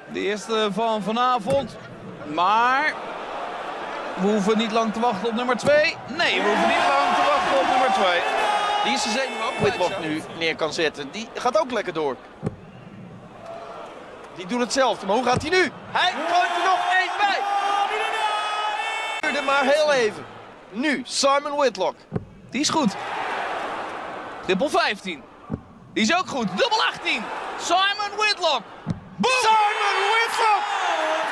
De eerste van vanavond. Maar we hoeven niet lang te wachten op nummer 2. Nee, we hoeven niet lang te wachten op nummer 2. Die is de zenuw ook Whitlock nu neer kan zetten. Die gaat ook lekker door. Die doet hetzelfde, maar hoe gaat hij nu? Hij gooit er nog één bij. Duurde maar heel even. Nu, Simon Whitlock. Die is goed. Triple 15. Die is ook goed. Dubbel 18. Simon Whitlock. Boom! Simon Whitlock!